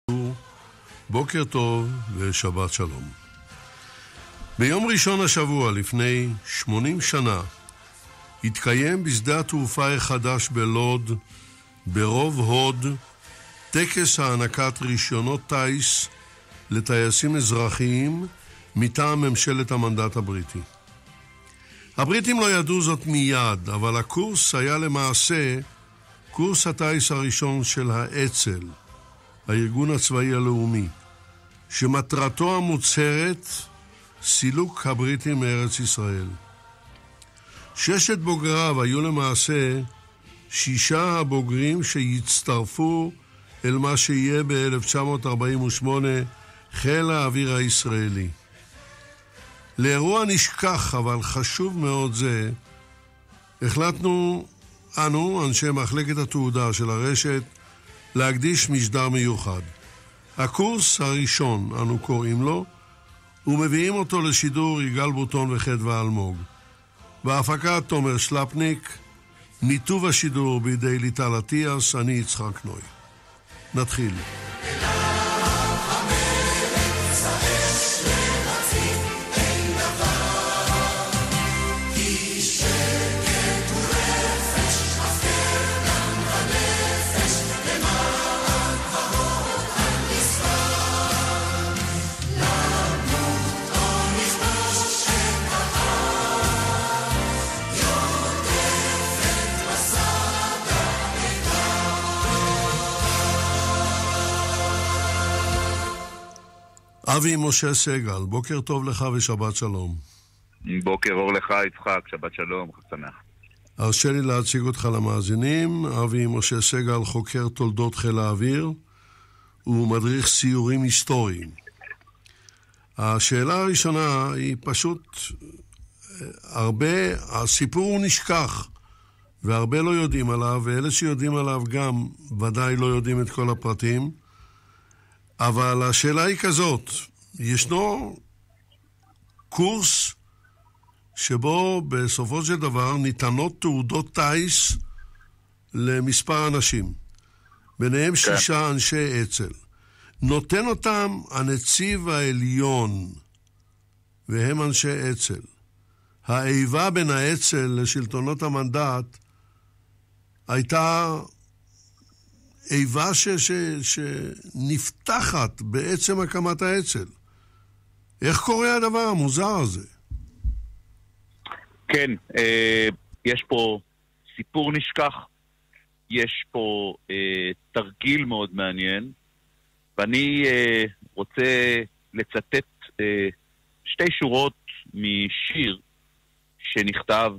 בוקר טוב ושבת שלום. ביום ראשון השבוע לפני 80 שנה התקיים בשדה התעופה החדש בלוד ברוב הוד טקס הענקת רישיונות טייס לטייסים אזרחיים מטעם ממשלת המנדט הבריטי. הבריטים לא ידעו זאת מיד, אבל הקורס היה למעשה קורס הטייס הראשון של האצ"ל, הארגון הצבאי הלאומי, שמטרתו המוצהרת סילוק הבריטים מארץ ישראל. ששת בוגריו היו למעשה 6 הבוגרים שיצטרפו אל מה שיהיה ב-1948 חיל האוויר הישראלי. לאירוע נשכח אבל חשוב מאוד זה, החלטנו אנו, אנשי מחלקת התעודה של הרשת, להקדיש משדר מיוחד. הקורס הראשון, אנו קוראים לו, ומביאים אותו לשידור יגאל בוטון וחדווה אלמוג. בהפקת תומר שלפניק, ניתוב השידור בידי ליטל אטיאס, אני יצחק נוי. נתחיל. אבי משה סגל, בוקר טוב לך ושבת שלום. בוקר אור לך יצחק, שבת שלום, חג שמח. הרשה לי להציג אותך למאזינים. אבי משה סגל חוקר תולדות חיל האוויר ומדריך סיורים היסטוריים. השאלה הראשונה היא פשוט, הסיפור הוא נשכח והרבה לא יודעים עליו, ואלה שיודעים עליו גם ודאי לא יודעים את כל הפרטים. אבל השאלה היא כזאת, ישנו קורס שבו בסופו של דבר ניתנות תעודות טייס למספר אנשים, ביניהם 6 אנשי אצ"ל. נותן אותם הנציב העליון, והם אנשי אצ"ל. האיבה בין האצ"ל לשלטונות המנדט הייתה איבה שנפתחת בעצם הקמת האצ"ל. איך קורה הדבר המוזר הזה? כן, יש פה סיפור נשכח, יש פה תרגיל מאוד מעניין, ואני רוצה לצטט 2 שורות משיר שנכתב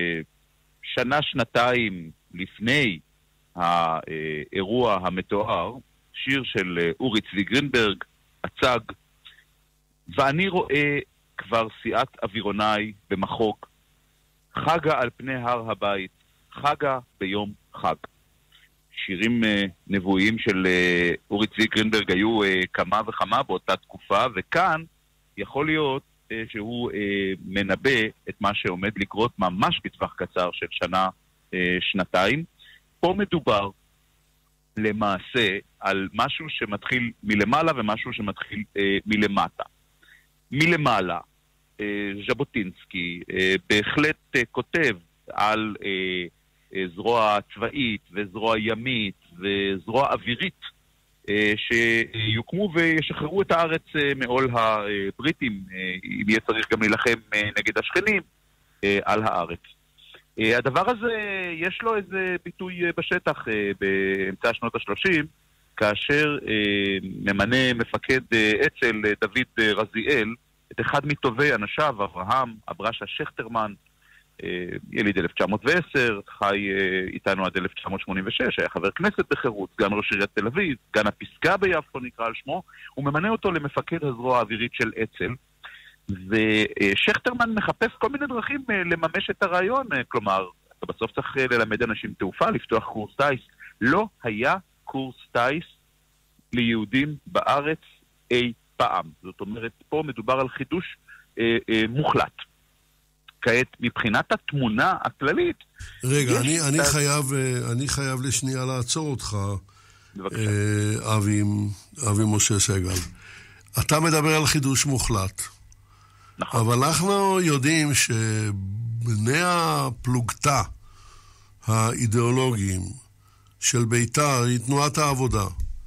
שנתיים לפני האירוע המתואר, שיר של אורי צבי גרינברג, הצג, ואני רואה כבר סיעת אווירוני במחוק, חגה על פני הר הבית, חגה ביום חג. שירים נבואיים של אורי צבי גרינברג היו כמה וכמה באותה תקופה, וכאן יכול להיות שהוא מנבא את מה שעומד לקרות ממש בטווח קצר של שנתיים. פה מדובר למעשה על משהו שמתחיל מלמעלה ומשהו שמתחיל מלמטה. מלמעלה, ז'בוטינסקי בהחלט כותב על זרוע צבאית וזרוע ימית וזרוע אווירית שיוקמו וישחררו את הארץ מעול הבריטים, אם יהיה צריך גם להילחם נגד השכנים על הארץ. הדבר הזה יש לו איזה ביטוי בשטח באמצע שנות ה-30, כאשר ממנה מפקד אצ"ל דוד רזיאל את אחד מטובי אנשיו, אברהם אברשה שכטרמן, יליד 1910, חי איתנו עד 1986, היה חבר כנסת בחירות, סגן ראש עיריית תל אביב, סגן הפסגה ביפו נקרא על שמו, הוא ממנה אותו למפקד הזרוע האווירית של אצ"ל, ושכטרמן מחפש כל מיני דרכים לממש את הרעיון, כלומר, אתה בסוף צריך ללמד אנשים תעופה, לפתוח קורס טייס. לא היה קורס טייס ליהודים בארץ אי פעם. זאת אומרת, פה מדובר על חידוש מוחלט. כעת, מבחינת התמונה הכללית... רגע, אני חייב לשנייה לעצור אותך. אבי משה סגל. אתה מדבר על חידוש מוחלט. נכון. אבל אנחנו יודעים שבני הפלוגתא האידיאולוגיים של בית"ר היא תנועת העבודה.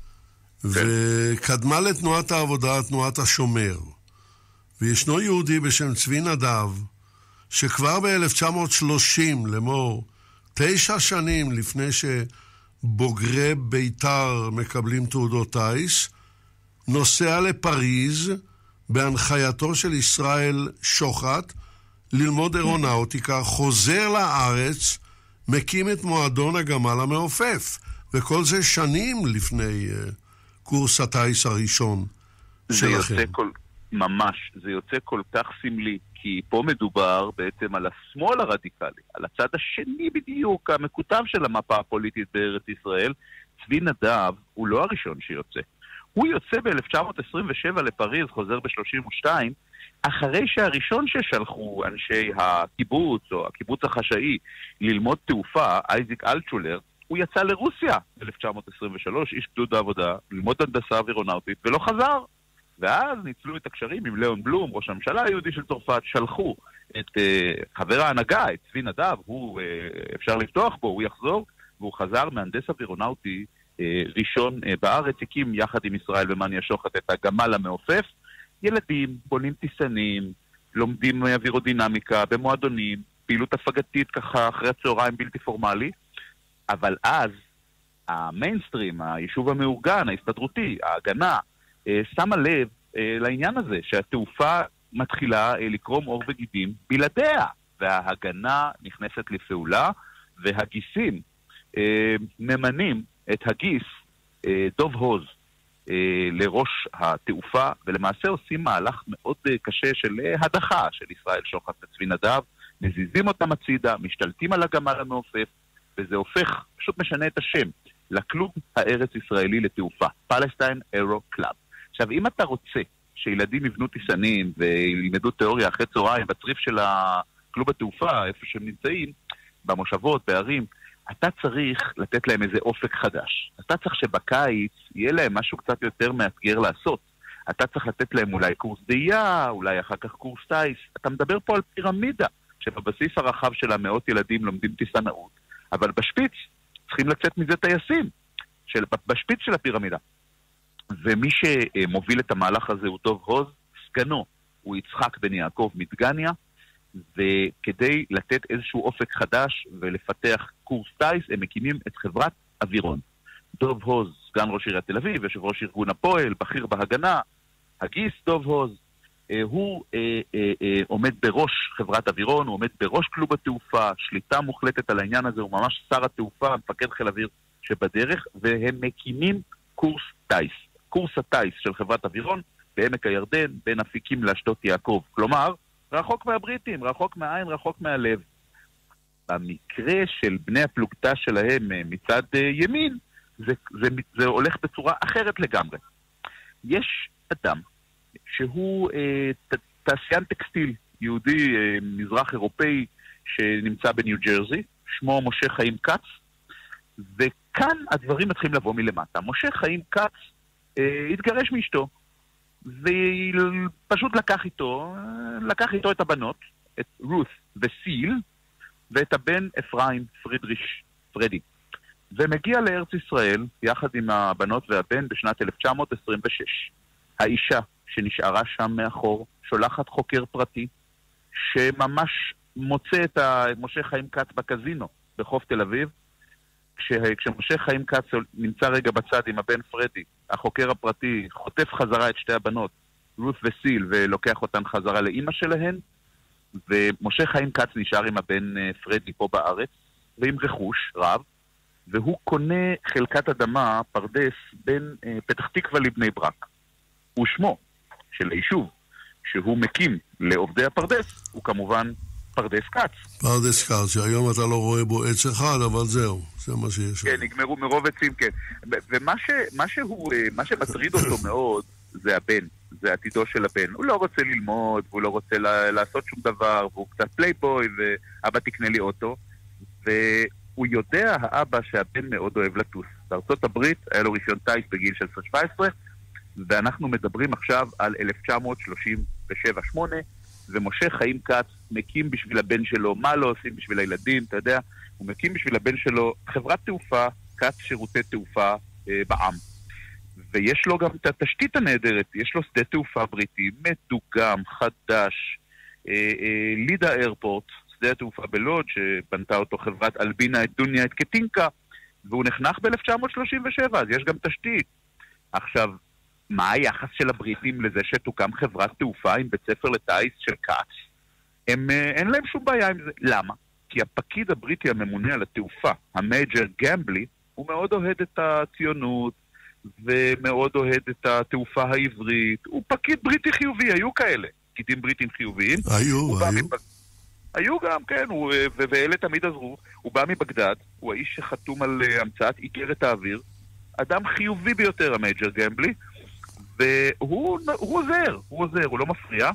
וקדמה לתנועת העבודה תנועת השומר. וישנו יהודי בשם צבי נדב, שכבר ב-1930, לאמור, 9 שנים לפני שבוגרי בית"ר מקבלים תעודות טייס, נוסע לפריז בהנחייתו של ישראל שוחט ללמוד אירונאוטיקה, חוזר לארץ, מקים את מועדון הגמל המעופף, וכל זה שנים לפני קורס הטייס הראשון שלכם. זה יוצא כל כך סמלי, כי פה מדובר בעצם על השמאל הרדיקלי, על הצד השני בדיוק, המקוטב של המפה הפוליטית בארץ ישראל. צבי נדב הוא לא הראשון שיוצא. הוא יוצא ב-1927 לפריז, חוזר ב-32, אחרי שהראשון ששלחו אנשי הקיבוץ, או הקיבוץ החשאי, ללמוד תעופה, אייזיק אלטשולר, הוא יצא לרוסיה ב-1923, איש גדוד העבודה, ללמוד הנדסה אווירונאוטית, ולא חזר. ואז ניצלו את הקשרים עם ליאון בלום, ראש הממשלה היהודי של צרפת, שלחו את חבר ההנהגה, את צבי נדב, הוא אפשר לפתוח בו, הוא יחזור, והוא חזר מהנדס אווירונאוטי ראשון בארץ, הקים יחד עם ישראל ומניה שוחט את הגמל המעופף. ילדים בונים טיסנים, לומדים אווירודינמיקה במועדונים, פעילות הפגתית ככה אחרי הצהריים בלתי פורמלי, אבל אז המיינסטרים, היישוב המאורגן, ההסתדרותי, ההגנה, שמה לב לעניין הזה, שהתעופה מתחילה לקרום עור וגידים בלעדיה, וההגנה נכנסת לפעולה, והגיסים ממנים את הגיס דוב הוז לראש התעופה, ולמעשה עושים מהלך מאוד קשה של הדחה של ישראל שוחט וצבי נדב, מזיזים אותם הצידה, משתלטים על הגמל המעופף, וזה הופך, פשוט משנה את השם, לקלוב הארץ ישראלי לתעופה, פלסטיין אירו קלאב. עכשיו, אם אתה רוצה שילדים יבנו טיסנים וילמדו תיאוריה אחרי צהריים בצריף של הקלוב התעופה, איפה שהם נמצאים, במושבות, בערים, אתה צריך לתת להם איזה אופק חדש. אתה צריך שבקיץ יהיה להם משהו קצת יותר מאתגר לעשות. אתה צריך לתת להם אולי קורס דהייה, אולי אחר כך קורס טייס. אתה מדבר פה על פירמידה, שבבסיס הרחב שלה מאות ילדים לומדים טיסנאות, אבל בשפיץ צריכים לצאת מזה טייסים, בשפיץ של הפירמידה. ומי שמוביל את המהלך הזה הוא דוב הוז, סגנו הוא יצחק בן יעקב מדגניה, וכדי לתת איזשהו אופק חדש ולפתח קורס טייס, הם מקימים את חברת אווירון. דוב הוז, סגן ראש עיריית תל אביב, יושב ראש ארגון הפועל, בכיר בהגנה, הגיס דוב הוז, הוא עומד בראש חברת אווירון, הוא עומד בראש קלוב התעופה, שליטה מוחלטת על העניין הזה, הוא ממש שר התעופה, מפקד חיל אוויר שבדרך, והם מקימים קורס טייס. קורס הטייס של חברת אווירון בעמק הירדן, בין אפיקים לאשדות יעקב. כלומר, רחוק מהבריטים, רחוק מהעין, רחוק מהלב. במקרה של בני הפלוגתא שלהם מצד ימין, זה הולך בצורה אחרת לגמרי. יש אדם שהוא תעשיין טקסטיל, יהודי מזרח אירופאי שנמצא בניו ג'רזי, שמו משה חיים כץ, וכאן הדברים מתחילים לבוא מלמטה. משה חיים כץ התגרש מאשתו, ופשוט לקח איתו את הבנות, את רות וסיל, ואת הבן אפרים פרדי. ומגיע לארץ ישראל, יחד עם הבנות והבן, בשנת 1926. האישה שנשארה שם מאחור, שולחת חוקר פרטי, שממש מוצא את משה חיים כץ בקזינו, בחוף תל אביב. כשמשה חיים כץ נמצא רגע בצד עם הבן פרדי, החוקר הפרטי חוטף חזרה את שתי הבנות, רות וסיל, ולוקח אותן חזרה לאמא שלהן, ומשה חיים כץ נשאר עם הבן פרדי פה בארץ, ועם רכוש רב, והוא קונה חלקת אדמה, פרדס, בין פתח תקווה לבני ברק. ושמו של היישוב שהוא מקים לעובדי הפרדס, הוא כמובן פרדס כץ. פרדס כץ, שהיום אתה לא רואה בו עץ אחד, אבל זהו, זה מה שיש. כן, נגמרו מרוב עצים, כן. ומה שמטריד אותו מאוד, זה הבן, זה עתידו של הבן. הוא לא רוצה ללמוד, והוא לא רוצה לעשות שום דבר, והוא קצת פלייבוי, ואבא תקנה לי אוטו, והוא יודע, האבא, שהבן מאוד אוהב לטוס. בארצות הברית היה לו רישיון טייס בגיל 16-17, ואנחנו מדברים עכשיו על 1937-8, ומשה חיים כץ מקים בשביל הבן שלו, מה לא עושים בשביל הילדים, אתה יודע, הוא מקים בשביל הבן שלו חברת תעופה, כץ שירותי תעופה בעם. ויש לו גם את התשתית הנהדרת, יש לו שדה תעופה בריטי, מדוגם, חדש, לידה איירפורט, שדה התעופה בלוד, שבנתה אותו חברת אלבינה את דוניה את קטינקה, והוא נחנך ב-1937, אז יש גם תשתית. עכשיו, מה היחס של הבריטים לזה שתוקם חברת תעופה עם בית ספר לטייס של כץ? אין להם שום בעיה עם זה. למה? כי הפקיד הבריטי הממונה על התעופה, המייג'ר גמבלי, הוא מאוד אוהד את הציונות, ומאוד אוהד את התעופה העברית. הוא פקיד בריטי חיובי, היו כאלה. פקידים בריטים חיוביים. היו גם, כן, ואלה תמיד עזרו. הוא בא מבגדד, הוא האיש שחתום על המצאת איגרת האוויר. אדם חיובי ביותר, המייג'ר גמבלי. והוא עוזר, הוא לא מפריע.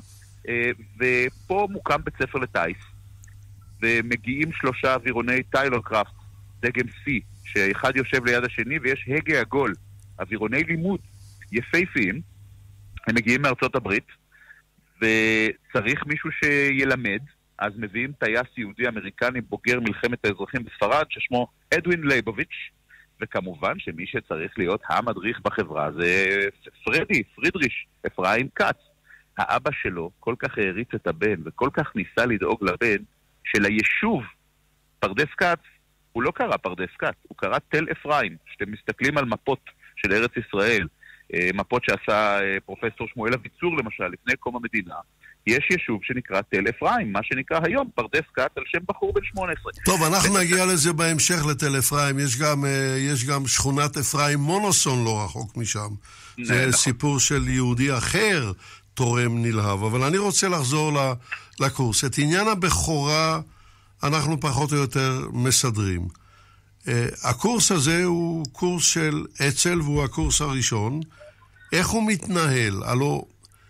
ופה מוקם בית ספר לטייס. ומגיעים 3 אווירוני טיילור קראפט, דגם C, שאחד יושב ליד השני, ויש הגה עגול. אווירוני לימוד יפהפיים, הם מגיעים מארצות הברית, וצריך מישהו שילמד, אז מביאים טייס יהודי אמריקני בוגר מלחמת האזרחים בספרד, ששמו אדווין לייבוביץ', וכמובן שמי שצריך להיות המדריך בחברה זה פרידריש, אפרים כץ. האבא שלו כל כך העריץ את הבן, וכל כך ניסה לדאוג לבן, שליישוב פרדס כץ, הוא לא קרא פרדס כץ, הוא קרא תל אפרים. שאתם מסתכלים על מפות של ארץ ישראל, מפות שעשה פרופסור שמואל אביצור למשל, לפני קום המדינה, יש יישוב שנקרא תל אפרים, מה שנקרא היום פרדס כץ על שם בחור בן 18. טוב, אנחנו נגיע לזה בהמשך לתל אפרים, יש גם שכונת אפרים מונוסון לא רחוק משם. זה סיפור של יהודי אחר, תורם נלהב, אבל אני רוצה לחזור לקורס. את עניין הבכורה אנחנו פחות או יותר מסדרים. הקורס הזה הוא קורס של אצ"ל והוא הקורס הראשון. איך הוא מתנהל? הלא,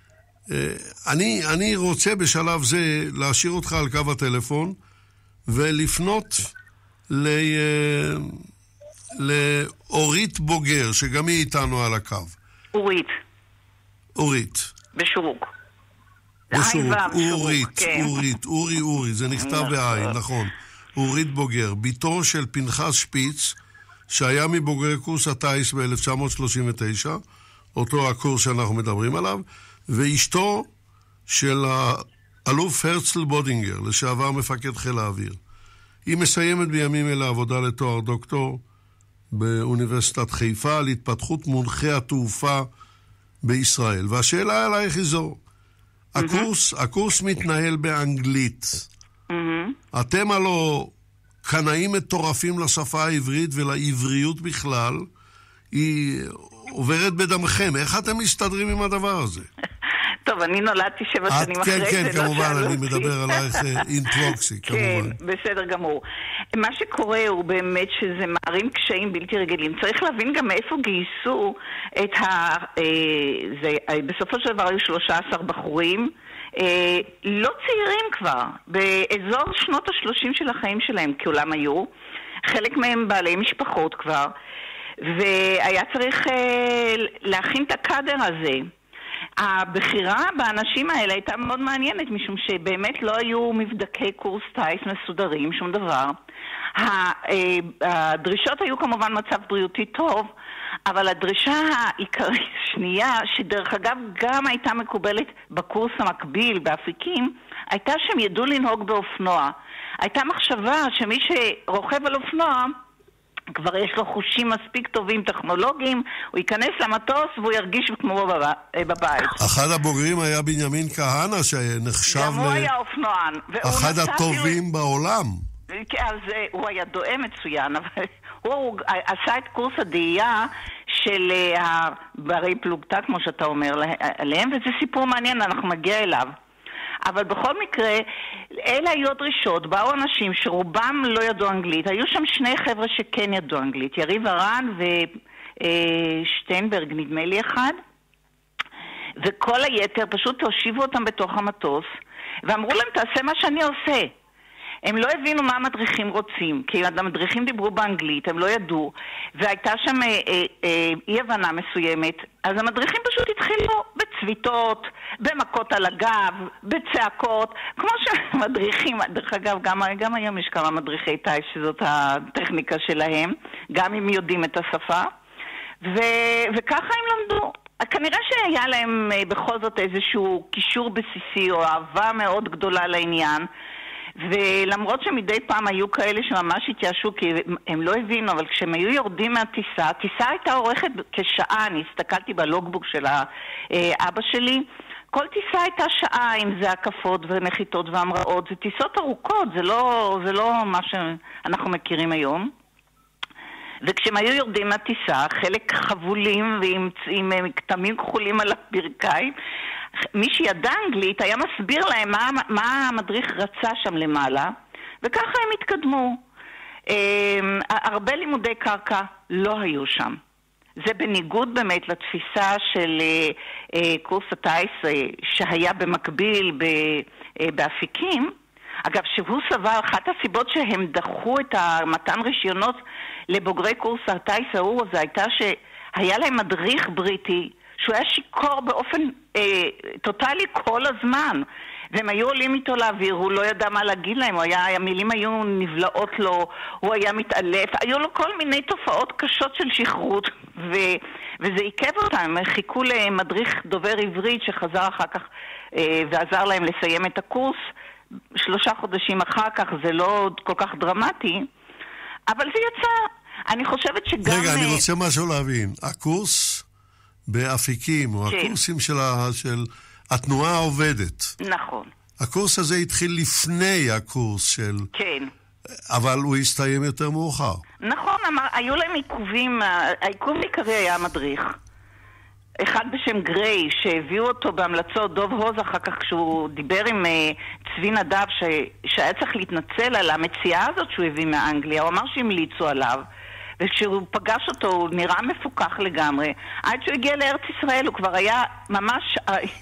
אני רוצה בשלב זה להשאיר אותך על קו הטלפון ולפנות לאורית בוגר, שגם היא איתנו על הקו. אורית. בשורוק. אורי, זה נכתב בעין, נכון. אורית בוגר, ביתו של פנחס שפיץ, שהיה מבוגרי קורס הטייס ב-1939, אותו הקורס שאנחנו מדברים עליו, ואשתו של האלוף הרצל בודינגר, לשעבר מפקד חיל האוויר. היא מסיימת בימים אלה עבודה לתואר דוקטור באוניברסיטת חיפה על התפתחות מונחי התעופה בישראל. והשאלה עלייך היא זו. הקורס מתנהל באנגלית. אתם הלא קנאים מטורפים לשפה העברית ולעבריות בכלל, היא עוברת בדמכם. איך אתם מסתדרים עם הדבר הזה? טוב, אני נולדתי 7 שנים אחרי זה. כן, כמובן, אני מדבר עלייך אינטרוקסי, כמובן. כן, בסדר גמור. מה שקורה הוא באמת שזה מערים קשיים בלתי רגילים. צריך להבין גם מאיפה גייסו את בסופו של דבר היו 13 בחורים, לא צעירים כבר, באזור שנות ה-30 של החיים שלהם, כעולם היו. חלק מהם בעלי משפחות כבר, והיה צריך להכין את הקאדר הזה. הבחירה באנשים האלה הייתה מאוד מעניינת, משום שבאמת לא היו מבדקי קורס טייס מסודרים, שום דבר. הדרישות היו כמובן מצב בריאותי טוב, אבל הדרישה העיקרית שנייה, שדרך אגב גם הייתה מקובלת בקורס המקביל באפיקים, הייתה שהם ידעו לנהוג באופנוע. הייתה מחשבה שמי שרוכב על אופנוע, כבר יש לו חושים מספיק טובים טכנולוגיים, הוא ייכנס למטוס והוא ירגיש כמו בבית. אחד הבוגרים היה בנימין כהנא, שנחשב גם הוא היה אופנוען. אחד הטובים בעולם. אז הוא היה דועה מצוין, אבל הוא עשה את קורס הדאייה של ברי פלוגתא, כמו שאתה אומר עליהם, וזה סיפור מעניין, אנחנו מגיע אליו. אבל בכל מקרה, אלה היו דרישות, באו אנשים שרובם לא ידעו אנגלית, היו שם 2 חבר'ה שכן ידעו אנגלית, יריב הרן ושטיינברג נדמה לי אחד, וכל היתר פשוט תושיבו אותם בתוך המטוס, ואמרו להם תעשה מה שאני עושה. הם לא הבינו מה המדריכים רוצים, כי המדריכים דיברו באנגלית, הם לא ידעו, והייתה שם אי הבנה מסוימת, אז המדריכים פשוט התחילו בצביטות, במכות על הגב, בצעקות, כמו שהמדריכים, דרך אגב, גם היום יש כמה מדריכי טייס שזאת הטכניקה שלהם, גם אם יודעים את השפה, וככה הם למדו. כנראה שהיה להם בכל זאת איזשהו קישור בסיסי או אהבה מאוד גדולה לעניין, ולמרות שמדי פעם היו כאלה שממש התייאשו כי הם לא הבינו, אבל כשהם היו יורדים מהטיסה, הטיסה הייתה אורכת כשעה, אני הסתכלתי בלוגבוק של האבא שלי, כל טיסה הייתה שעה, אם זה הקפות ונחיתות והמראות, זה טיסות ארוכות, זה לא מה שאנחנו מכירים היום. וכשהם היו יורדים מהטיסה, חלק חבולים ועם כתמים כחולים על הברכיים, מי שידע אנגלית היה מסביר להם מה המדריך רצה שם למעלה, וככה הם התקדמו. הרבה לימודי קרקע לא היו שם. זה בניגוד באמת לתפיסה של קורס הטייס שהיה במקביל באפיקים. אגב, שהוא סבר, אחת הסיבות שהם דחו את מתן רישיונות לבוגרי קורס הטייס ההוא, זה הייתה שהיה להם מדריך בריטי שהוא היה שיקור באופן טוטלי כל הזמן, והם היו עולים איתו לאוויר, הוא לא ידע מה להגיד להם, המילים היו נבלעות לו, הוא היה מתעלף, היו לו כל מיני תופעות קשות של שכרות, וזה עיכב אותם. הם חיכו למדריך דובר עברית שחזר אחר כך ועזר להם לסיים את הקורס 3 חודשים אחר כך, זה לא כל כך דרמטי, אבל זה יצא. אני חושבת שגם... רגע, אני רוצה משהו להבין. הקורס באפיקים, או הקורסים של התנועה העובדת. נכון. הקורס הזה התחיל לפני הקורס של... כן. אבל הוא הסתיים יותר מאוחר. נכון, היו להם עיכובים, העיכוב העיקרי היה המדריך. אחד בשם גריי, שהביאו אותו בהמלצות, דוב הוז אחר כך כשהוא דיבר עם צבי נדב שהיה צריך להתנצל על המציאה הזאת שהוא הביא מאנגליה, הוא אמר שהמליצו עליו, וכשהוא פגש אותו הוא נראה מפוקח לגמרי. עד שהוא הגיע לארץ ישראל הוא כבר היה ממש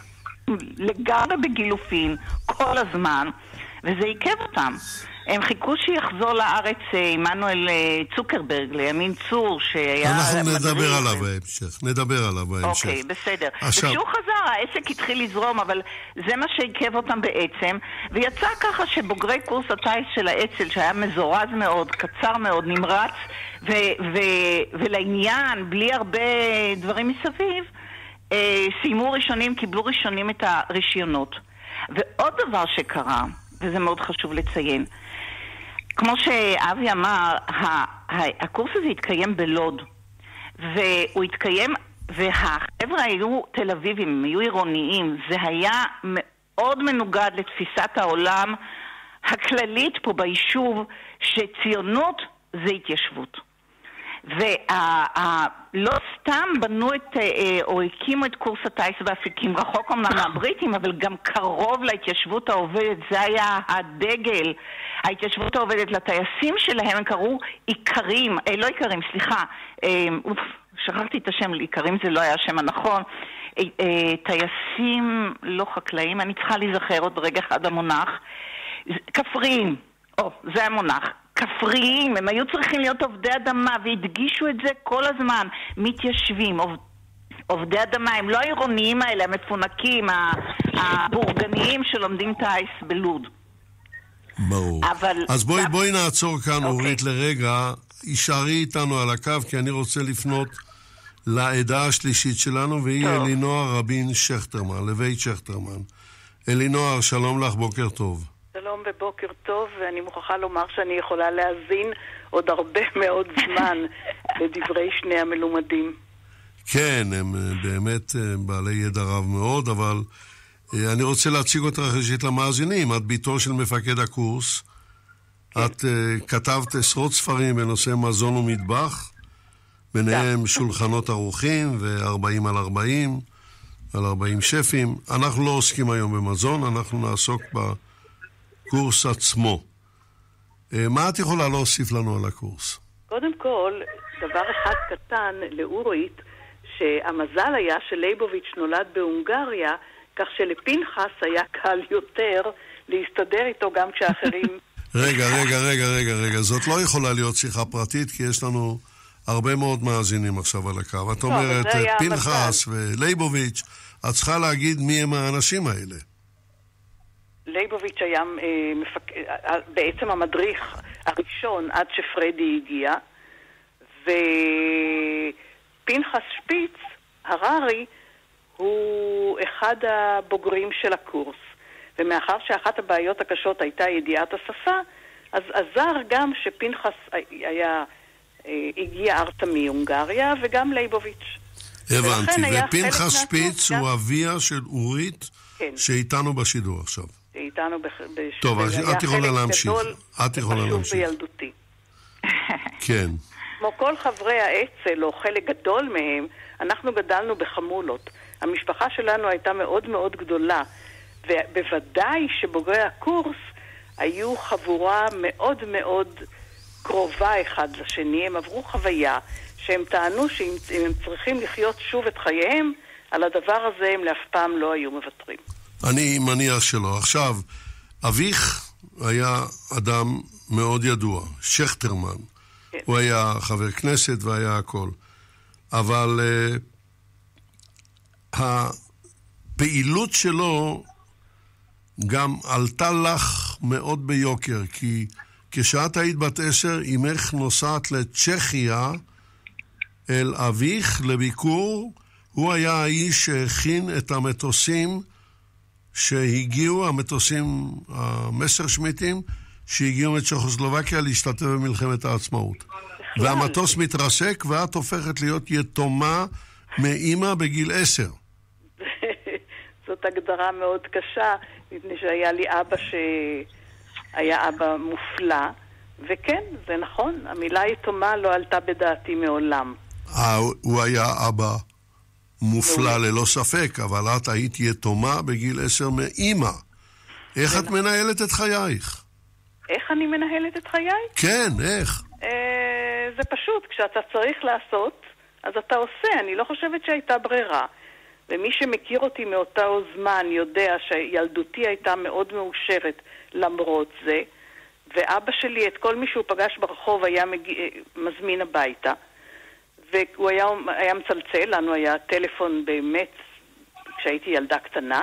לגמרי בגילופין כל הזמן, וזה עיכב אותם. הם חיכו שיחזור לארץ עמנואל צוקרברג, לימין צור, שהיה... אנחנו נדבר עליו בהמשך. אוקיי, בסדר. וכשהוא חזר, העסק התחיל לזרום, אבל זה מה שעיכב אותם בעצם, ויצא ככה שבוגרי קורס הטייס של האצ"ל, שהיה מזורז מאוד, קצר מאוד, נמרץ, ולעניין, בלי הרבה דברים מסביב, סיימו ראשונים, קיבלו ראשונים את הרישיונות. ועוד דבר שקרה, וזה מאוד חשוב לציין, כמו שאבי אמר, הקורס הזה התקיים בלוד, והוא התקיים, והחבר'ה היו תל אביבים, הם היו עירוניים, זה היה מאוד מנוגד לתפיסת העולם הכללית פה ביישוב, שציונות זה התיישבות. ולא סתם בנו או הקימו את קורס הטייס באפיקים, רחוק אומנם מהבריטים, אבל גם קרוב להתיישבות העובדת, זה היה הדגל. ההתיישבות העובדת, לטייסים שלהם הם קראו עיקרים, לא עיקרים, סליחה, שכחתי את השם, עיקרים זה לא היה השם הנכון, טייסים לא חקלאים, אני צריכה להיזכר עוד ברגע אחד המונח, כפריים, זה המונח. כפריים, הם היו צריכים להיות עובדי אדמה, והדגישו את זה כל הזמן, מתיישבים, עובדי אדמה, הם לא העירוניים האלה, המפונקים, הבורגניים שלומדים טייס בלוד. ברור. אז בואי נעצור כאן, אורית, לרגע, יישארי איתנו על הקו, כי אני רוצה לפנות לעדה השלישית שלנו, והיא אלינוער רבין שכטרמן, לבית שכטרמן. אלינוער, שלום לך, בוקר טוב. שלום ובוקר טוב, ואני מוכרחה לומר שאני יכולה להזין עוד הרבה מאוד זמן לדברי שני המלומדים. כן, הם באמת בעלי ידע רב מאוד, אבל אני רוצה להציג אותך ראשית למאזינים. את ביתו של מפקד הקורס, את כתבת עשרות ספרים בנושא מזון ומטבח, ביניהם שולחנות ערוכים ו40 על 40, על 40 שפים. אנחנו לא עוסקים היום במזון, אנחנו נעסוק קורס עצמו. מה את יכולה להוסיף לנו על הקורס? קודם כל, דבר אחד קטן לאורית, שהמזל היה שלייבוביץ' נולד בהונגריה, כך שלפנחס היה קל יותר להסתדר איתו גם כשאחרים... רגע. זאת לא יכולה להיות שיחה פרטית, כי יש לנו הרבה מאוד מאזינים עכשיו על הקו. את אומרת, פנחס ולייבוביץ', את צריכה להגיד מי הם האנשים האלה. לייבוביץ' היה בעצם המדריך הראשון עד שפרדי הגיע, ופנחס שפיץ, הררי, הוא אחד הבוגרים של הקורס. ומאחר שאחת הבעיות הקשות הייתה ידיעת השפה, אז עזר גם שפנחס הגיע ארצה מהונגריה, וגם לייבוביץ'. הבנתי, ופנחס שפיץ הוא אביה של אורית, שאיתנו בשידור עכשיו. שאיתנו טוב, את יכולה להמשיך. את יכולה להמשיך. בילדותי. כן. כמו כל חברי האצ"ל, או חלק גדול מהם, אנחנו גדלנו בחמולות. המשפחה שלנו הייתה מאוד מאוד גדולה, ובוודאי שבוגרי הקורס היו חבורה מאוד מאוד קרובה אחד לשני. הם עברו חוויה שהם טענו שאם הם צריכים לחיות שוב את חייהם, על הדבר הזה הם לאף פעם לא היו מוותרים. אני מניח שלא. עכשיו, אביך היה אדם מאוד ידוע, שכטרמן. כן. הוא היה חבר כנסת והיה הכל. אבל הפעילות שלו גם עלתה לך מאוד ביוקר, כי כשאת היית בת 10, אמך נוסעת לצ'כיה אל אביך לביקור. הוא היה האיש שהכין את המטוסים שהגיעו, המטוסים המסרשמיטים, שהגיעו מצ'כוסלובקיה להשתתף במלחמת העצמאות. והמטוס מתרסק, ואת הופכת להיות יתומה מאמא בגיל 10. זאת הגדרה מאוד קשה, מפני שהיה לי אבא שהיה אבא מופלא, וכן, זה נכון, המילה יתומה לא עלתה בדעתי מעולם. הוא היה אבא מופלא ללא ספק, אבל את היית יתומה בגיל 10 מאמא. איך את מנהלת את חייך? איך אני מנהלת את חיי? כן, איך? זה פשוט, כשאתה צריך לעשות, אז אתה עושה. אני לא חושבת שהייתה ברירה. ומי שמכיר אותי מאותו זמן יודע שילדותי הייתה מאוד מאושרת למרות זה, ואבא שלי את כל מי שהוא פגש ברחוב היה מזמין הביתה, והוא היה מצלצל, לנו היה טלפון באמת כשהייתי ילדה קטנה,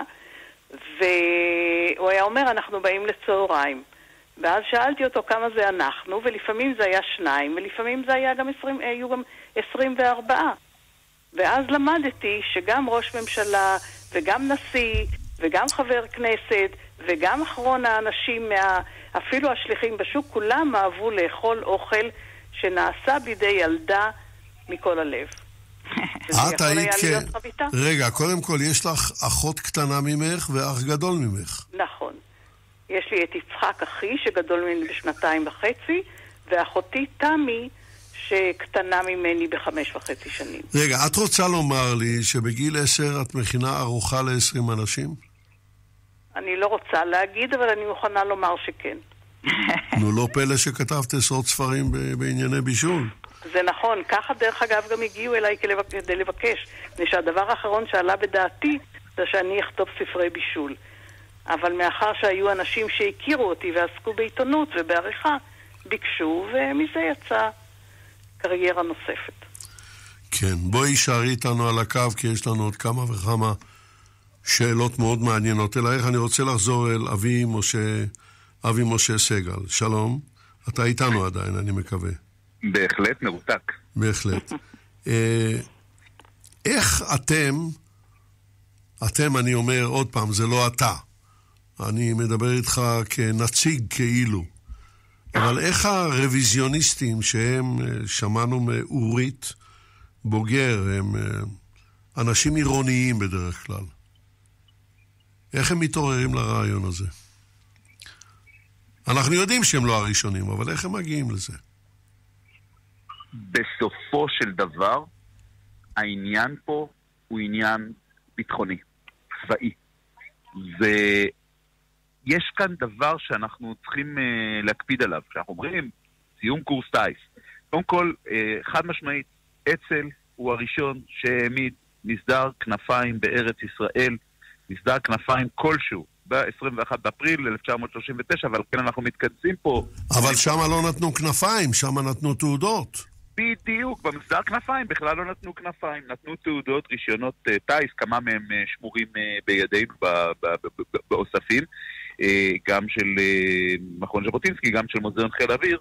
והוא היה אומר אנחנו באים לצהריים, ואז שאלתי אותו כמה זה אנחנו, ולפעמים זה היה 2, ולפעמים זה היה היו גם 24. ואז למדתי שגם ראש ממשלה, וגם נשיא, וגם חבר כנסת, וגם אחרון האנשים, אפילו השליחים בשוק, כולם אהבו לאכול אוכל שנעשה בידי ילדה מכל הלב. את היית רגע, קודם כל יש לך אחות קטנה ממך ואח גדול ממך. נכון. יש לי את יצחק אחי שגדול ממני ב2.5, ואחותי תמי שקטנה ממני ב5.5 שנים. רגע, את רוצה לומר לי שבגיל 10 את מכינה ארוחה ל20 אנשים? אני לא רוצה להגיד, אבל אני מוכנה לומר שכן. נו, לא פלא שכתבת עשרות ספרים בענייני בישול. זה נכון, ככה דרך אגב גם הגיעו אליי כדי לבקש, שהדבר האחרון שעלה בדעתי זה שאני אכתוב ספרי בישול. אבל מאחר שהיו אנשים שהכירו אותי ועסקו בעיתונות ובעריכה, ביקשו, ומזה יצא קריירה נוספת. כן, בואי שערי איתנו על הקו, כי יש לנו עוד כמה וכמה שאלות מאוד מעניינות אלייך. אני רוצה לחזור אל אבי משה סגל. שלום, אתה איתנו עדיין, אני מקווה. בהחלט מרותק. בהחלט. איך אתם, אני אומר עוד פעם, זה לא אתה. אני מדבר איתך כנציג כאילו. אבל איך הרוויזיוניסטים שהם, שמענו מאורית בוגר, הם אנשים עירוניים בדרך כלל. איך הם מתעוררים לרעיון הזה? אנחנו יודעים שהם לא הראשונים, אבל איך הם מגיעים לזה? בסופו של דבר, העניין פה הוא עניין ביטחוני, צבאי. ויש כאן דבר שאנחנו צריכים להקפיד עליו. כשאנחנו אומרים סיום קורס טייס, קודם כל, חד משמעית, אצ"ל הוא הראשון שהעמיד מסדר כנפיים בארץ ישראל, מסדר כנפיים כלשהו ב-21 באפריל 1939, אבל כן אנחנו מתכנסים פה. אבל שם לא נתנו כנפיים, שם נתנו תעודות. בדיוק, במסדר כנפיים בכלל לא נתנו כנפיים, נתנו תעודות, רישיונות טייס, כמה מהם שמורים בידינו באוספים, גם של מכון ז'בוטינסקי, גם של מוזיאון חיל האוויר.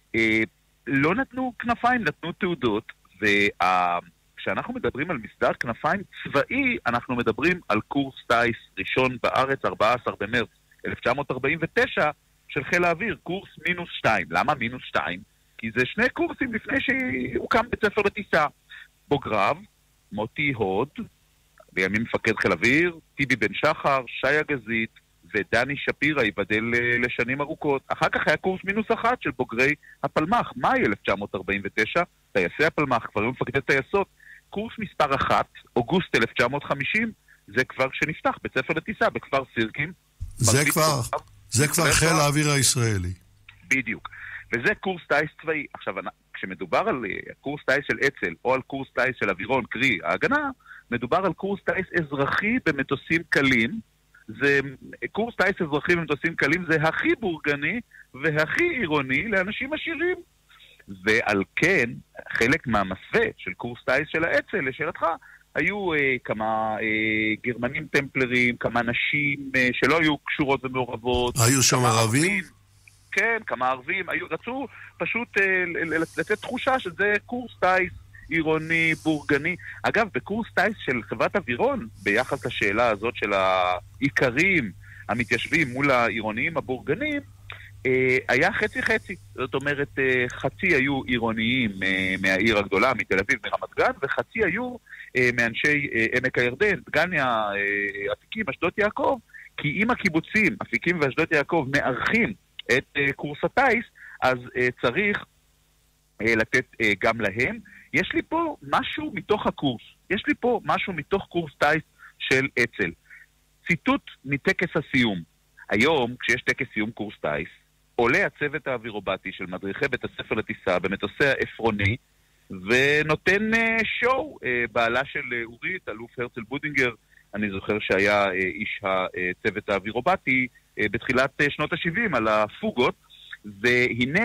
לא נתנו כנפיים, נתנו תעודות, וכשאנחנו מדברים על מסדר כנפיים צבאי, אנחנו מדברים על קורס טייס ראשון בארץ, 14 במרץ 1949, של חיל האוויר, קורס -2. למה -2? כי זה 2 קורסים לפני שהוקם בית ספר לטיסה. בוגריו, מוטי הוד, בימים מפקד חיל האוויר, טיבי בן שחר, שי הגזית ודני שפירה ייבדל לשנים ארוכות. אחר כך היה קורס -1 של בוגרי הפלמ"ח, מאי 1949, טייסי הפלמ"ח, כבר היו מפקדי טייסות. קורס מספר 1, אוגוסט 1950, זה כבר כשנפתח בית ספר לטיסה בכפר סירקין. זה כבר חיל האוויר הישראלי. בדיוק. וזה קורס טייס צבאי. עכשיו, כשמדובר על קורס טייס של אצ"ל, או על קורס טייס של אווירון, קרי ההגנה, מדובר על קורס טייס אזרחי במטוסים קלים. זה, קורס טייס אזרחי במטוסים קלים זה הכי בורגני והכי עירוני לאנשים עשירים. ועל כן, חלק מהמסווה של קורס טייס של האצ"ל, לשאלתך, היו כמה גרמנים טמפלרים, כמה נשים שלא היו קשורות ומעורבות. היו שם ערבים? כן, כמה ערבים, רצו פשוט לתת תחושה שזה קורס טייס עירוני, בורגני. אגב, בקורס טייס של חברת אווירון, ביחס לשאלה הזאת של העיקרים המתיישבים מול העירוניים הבורגנים, היה חצי-חצי. זאת אומרת, חצי היו עירוניים מהעיר הגדולה, מתל אביב, מרמת גן, וחצי היו מאנשי עמק הירדן, דגניה, אפיקים, אשדות יעקב, כי אם הקיבוצים, אפיקים ואשדות יעקב, מארחים את קורס הטייס, אז צריך לתת גם להם. יש לי פה משהו מתוך הקורס, יש לי פה משהו מתוך קורס טייס של אצ"ל. ציטוט מטקס הסיום. היום, כשיש טקס סיום קורס טייס, עולה הצוות האווירובטי של מדריכי בית הספר לטיסה במטוסי העפרוני, ונותן שואו, בעלה של אורית, אלוף הרצל בודינגר, אני זוכר שהיה איש הצוות האווירובטי, בתחילת שנות ה-70 על הפוגות, והנה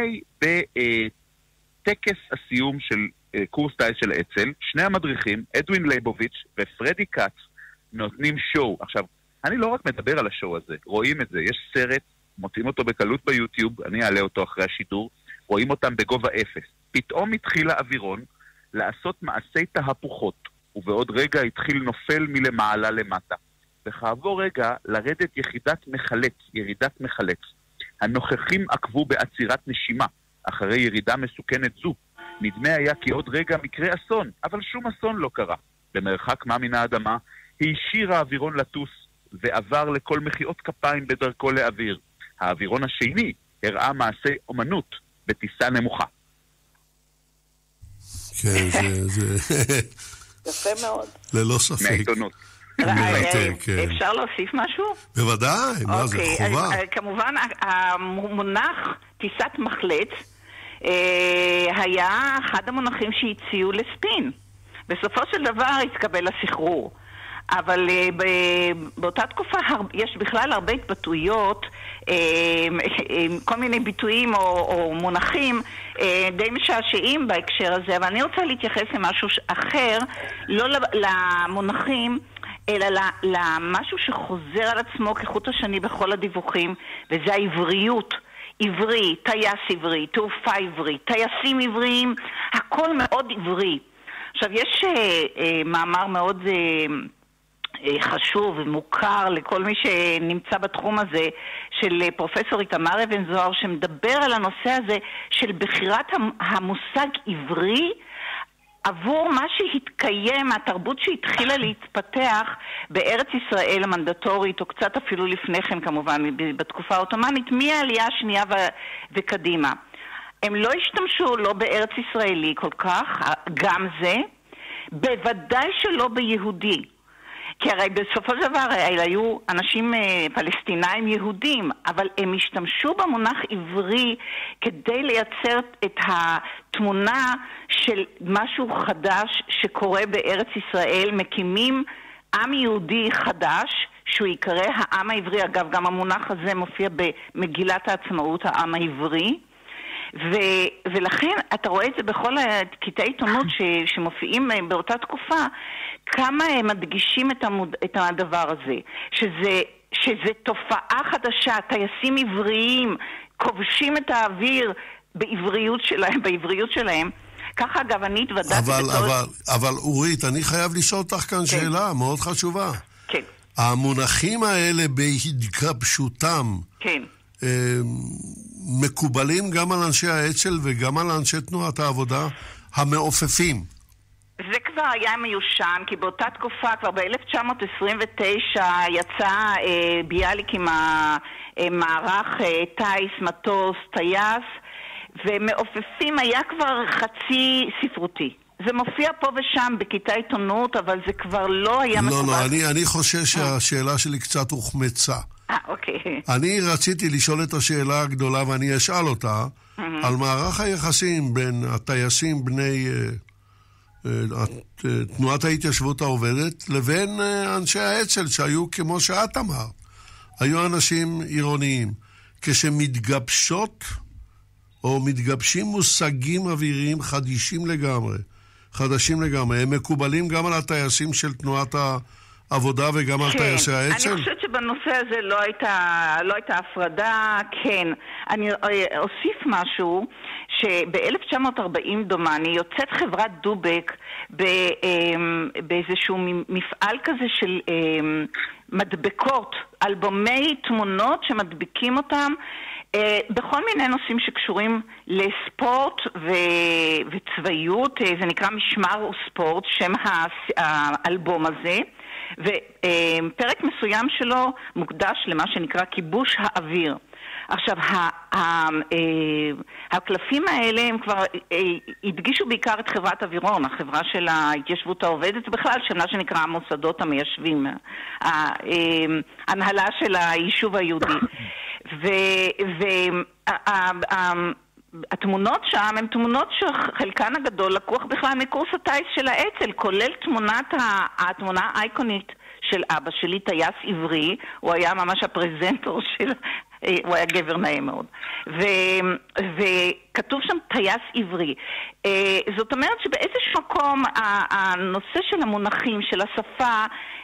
בטקס הסיום של קורס טייס של אצ"ל, 2 המדריכים, אדווין לייבוביץ' ופרדי קאץ, נותנים שואו. עכשיו, אני לא רק מדבר על השואו הזה, רואים את זה, יש סרט, מוצאים אותו בקלות ביוטיוב, אני אעלה אותו אחרי השידור, רואים אותם בגובה 0. פתאום התחיל האווירון לעשות מעשי תהפוכות, ובעוד רגע התחיל נופל מלמעלה למטה. וכעבור רגע לרדת ירידת מחלץ. הנוכחים עקבו בעצירת נשימה, אחרי ירידה מסוכנת זו. נדמה היה כי עוד רגע מקרה אסון, אבל שום אסון לא קרה. במרחק מה מן האדמה, הישיר האווירון לטוס, ועבר לכל מחיאות כפיים בדרכו לאוויר. האווירון השני הראה מעשי אומנות בטיסה נמוכה. כן, זה... יפה מאוד. ללא ספק. מהעיתונות. אפשר להוסיף משהו? בוודאי, מה זה חובה? כמובן, המונח טיסת מחלץ היה אחד המונחים שהציעו לספין. בסופו של דבר התקבל הסחרור. אבל באותה תקופה יש בכלל הרבה התבטאויות, כל מיני ביטויים או מונחים די משעשעים בהקשר הזה, אבל אני רוצה להתייחס למשהו אחר, לא למונחים, אלא למשהו שחוזר על עצמו כחוט השני בכל הדיווחים, וזה העבריות. עברי, טייס עברי, תעופה עברי, טייסים עבריים, הכל מאוד עברי. עכשיו, יש מאמר מאוד חשוב ומוכר לכל מי שנמצא בתחום הזה של פרופסור איתמר אבן זוהר, שמדבר על הנושא הזה של בחירת המושג עברי עבור מה שהתקיים, התרבות שהתחילה להתפתח בארץ ישראל המנדטורית, או קצת אפילו לפני כן כמובן, בתקופה העות'מאנית, מהעלייה השנייה וקדימה. הם לא השתמשו לא בארץ ישראלי כל כך, גם זה, בוודאי שלא ביהודי. כי הרי בסופו של דבר אלה היו אנשים פלסטינאים יהודים, אבל הם השתמשו במונח עברי כדי לייצר את התמונה של משהו חדש שקורה בארץ ישראל. מקימים עם יהודי חדש שהוא יקרא העם העברי. אגב, גם המונח הזה מופיע במגילת העצמאות, העם העברי. ולכן אתה רואה את זה בכל קטעי עיתונות שמופיעים באותה תקופה, כמה הם מדגישים את הדבר הזה, שזה תופעה חדשה, טייסים עבריים כובשים את האוויר בעבריות שלהם. ככה אגב אני התוודעתי אבל אורית, אני חייב לשאול אותך כאן שאלה מאוד חשובה. כן. המונחים האלה בהתגבשותם, כן. מקובלים גם על אנשי האצ"ל וגם על אנשי תנועת העבודה המעופפים. זה כבר היה מיושן, כי באותה תקופה, כבר ב-1929, יצא ביאליק עם המערך טייס, מטוס, טייס, ומעופפים היה כבר חצי ספרותי. זה מופיע פה ושם בקטעי עיתונות, אבל זה כבר לא היה מקובל. לא, אני חושב שהשאלה שלי קצת הוחמצה. אוקיי. אני רציתי לשאול את השאלה הגדולה, ואני אשאל אותה, על מערך היחסים בין הטייסים בני תנועת ההתיישבות העובדת, לבין אנשי האצ"ל, שהיו כמו שאת אמרת. היו אנשים עירוניים. כשמתגבשות או מתגבשים מושגים אוויריים חדשים לגמרי, הם מקובלים גם על הטייסים של תנועת העבודה וגם על טייסי האצ"ל? אני חושבת שבנושא הזה לא הייתה הפרדה, כן. אני אוסיף משהו, שב-1940 דומני יוצאת חברת דובק באיזשהו מפעל כזה של מדבקות, אלבומי תמונות שמדביקים אותם בכל מיני נושאים שקשורים לספורט וצבאיות. זה נקרא משמר וספורט, שם האלבום הזה, ופרק מסוים שלו מוקדש למה שנקרא כיבוש האוויר. עכשיו, הקלפים האלה הם כבר הדגישו בעיקר את חברת אווירון, החברה של ההתיישבות העובדת, בכלל שמה שנקרא המוסדות המיישבים, ההנהלה של היישוב היהודי. והתמונות שם הן תמונות שחלקן הגדול לקוח בכלל מקורס הטייס של האצ"ל, כולל התמונה האייקונית של אבא שלי, טייס עברי. הוא היה ממש הפרזנטור של... הוא היה גבר נאה מאוד. וכתוב שם טייס עברי. זאת אומרת שבאיזשהו מקום הנושא של המונחים, של השפה,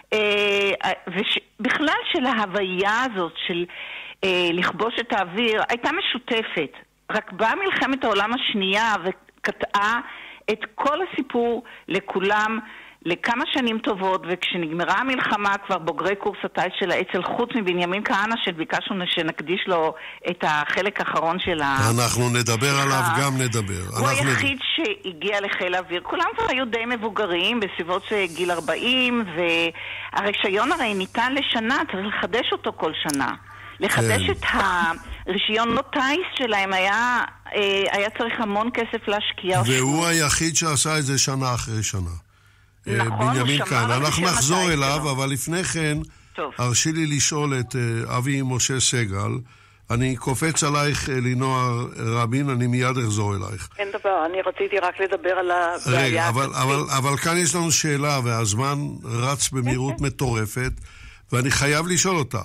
ובכלל של ההוויה הזאת של לכבוש את האוויר, הייתה משותפת. רק באה מלחמת העולם השנייה וקטעה את כל הסיפור לכולם לכמה שנים טובות, וכשנגמרה המלחמה כבר בוגרי קורס הטייס של האצ"ל, חוץ מבנימין כהנא שביקשנו שנקדיש לו את החלק האחרון של אנחנו נדבר עליו, גם נדבר. הוא היחיד שהגיע לחיל האוויר. כולם כבר היו די מבוגרים, בסביבות גיל 40, והרישיון הרי ניתן לשנה, צריך לחדש אותו כל שנה. לחדש את הרישיון לא טייס שלהם היה צריך המון כסף להשקיע. והוא היחיד שעשה את זה שנה אחרי שנה. נכון, בנימין כאן. אנחנו נחזור אליו, אבל לפני כן, הרשי לי לשאול את אבי משה סגל. אני קופץ עלייך, אלינוער רבין, אני מיד אחזור אלייך. אין דבר, אני רציתי רק לדבר על הבעיה. רגע, אבל כאן יש לנו שאלה, והזמן רץ במהירות מטורפת, ואני חייב לשאול אותה.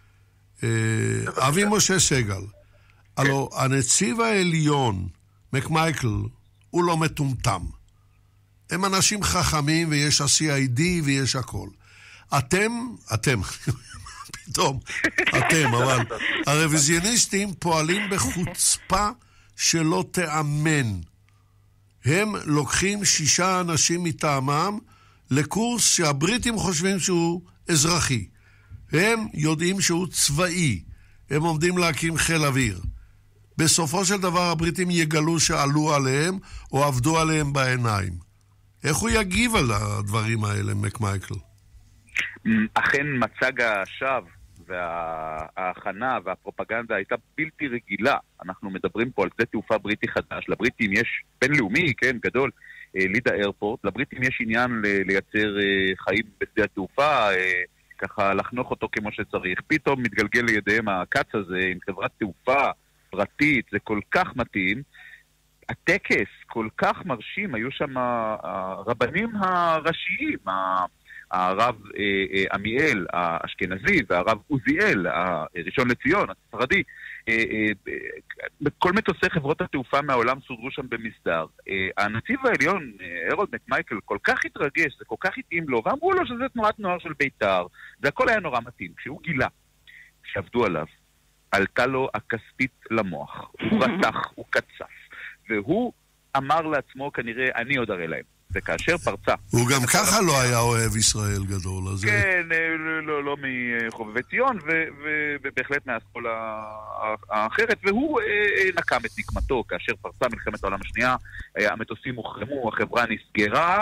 אבי משה סגל, הלו, הנציב העליון, מקמייקל, הוא לא מטומטם. הם אנשים חכמים, ויש ה-CID ויש הכל. אתם, פתאום, אבל הרוויזיוניסטים פועלים בחוצפה שלא תאמן. הם לוקחים 6 אנשים מטעמם לקורס שהבריטים חושבים שהוא אזרחי. הם יודעים שהוא צבאי. הם עומדים להקים חיל אוויר. בסופו של דבר הבריטים יגלו שעלו עליהם או עבדו עליהם בעיניים. איך הוא יגיב על הדברים האלה, מקמייקל? אכן מצג השווא וההכנה והפרופגנדה הייתה בלתי רגילה. אנחנו מדברים פה על שדה תעופה בריטי חדש. לבריטים יש בינלאומי, כן, גדול, לידה איירפורט. לבריטים יש עניין לייצר חיים בשדה התעופה, ככה לחנוך אותו כמו שצריך. פתאום מתגלגל לידיהם הקץ הזה עם חברת תעופה פרטית, זה כל כך מתאים. הטקס כל כך מרשים, היו שם הרבנים הראשיים, הרב עמיאל האשכנזי והרב עוזיאל הראשון לציון, הספרדי, כל מטוסי חברות התעופה מהעולם סודרו שם במסדר. הנציב העליון, הרולד מקמייקל, כל כך התרגש, זה כל כך התאים לו, ואמרו לו שזה תנועת נוער של בית"ר, זה הכל היה נורא מתאים. כשהוא גילה שעבדו עליו, עלתה לו הכספית למוח, הוא רתח, הוא קצף, והוא אמר לעצמו כנראה, אני עוד אראה להם. וכאשר פרצה. הוא גם ככה לא היה אוהב ישראל גדול. כן, לא מחובבי ציון, ובהחלט מהאסכולה האחרת, והוא נקם את נקמתו כאשר פרצה מלחמת העולם השנייה, המטוסים הוחרמו, החברה נסגרה,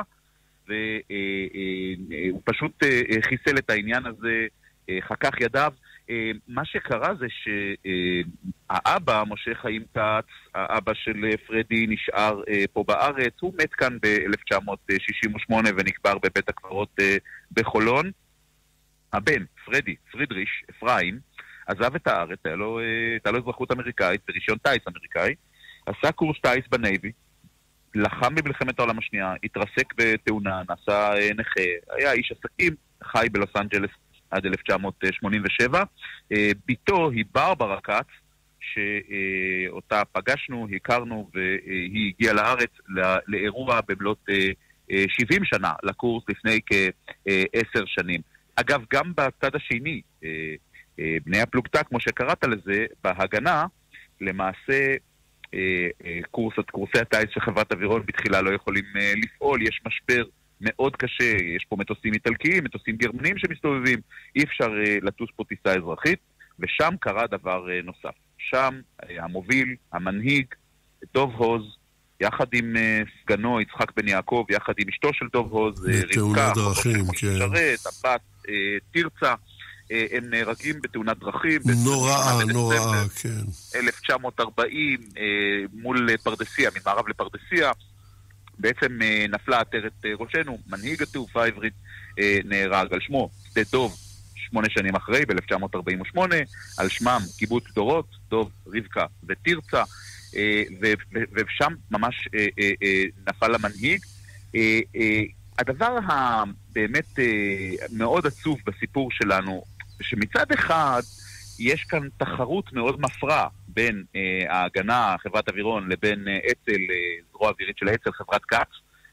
והוא פשוט חיסל את העניין הזה, חכך ידיו. מה שקרה זה שהאבא, משה חיים כץ, האבא של פרדי, נשאר פה בארץ. הוא מת כאן ב-1968 ונקבר בבית הקברות בחולון. הבן, פרידריש, אפרים, עזב את הארץ, הייתה לו אזרחות אמריקאית ורישיון טייס אמריקאי, עשה קורס טייס בנייבי, לחם במלחמת העולם השנייה, התרסק בתאונה, נעשה נכה, היה איש עסקים, חי בלוס אנג'לס עד 1987. ביתו היא ברברה כץ, שאותה פגשנו, הכרנו, והיא הגיעה לארץ לאירוע במלאת 70 שנה לקורס לפני כ10 שנים. אגב, גם בצד השני, בני הפלוגתא, כמו שקראת לזה, בהגנה, למעשה קורסי הטייס של חברת אווירון בתחילה לא יכולים לפעול, יש משבר מאוד קשה, יש פה מטוסים איטלקיים, מטוסים גרמנים שמסתובבים, אי אפשר לטוס פה טיסה אזרחית, ושם קרה דבר נוסף. שם המוביל, המנהיג, דוב הוז, יחד עם סגנו יצחק בן יעקב, יחד עם אשתו של דוב הוז, רבקה, שרת, הבת תרצה, הם נהרגים בתאונת דרכים. נוראה, כן. 1940, מול פרדסיה, ממערב לפרדסיה, בעצם נפלה עטרת ראשנו, מנהיג התעופה העברית נהרג על שמו, שדה דוב, 8 שנים אחרי, ב-1948, על שמם קיבוץ דורות, דוב, רבקה ותרצה, ושם ממש נפל המנהיג. הדבר הבאמת מאוד עצוב בסיפור שלנו, שמצד אחד יש כאן תחרות מאוד מפרה בין ההגנה, חברת אווירון, לבין אצ"ל, זרוע אווירית של אצ"ל, חברת כץ,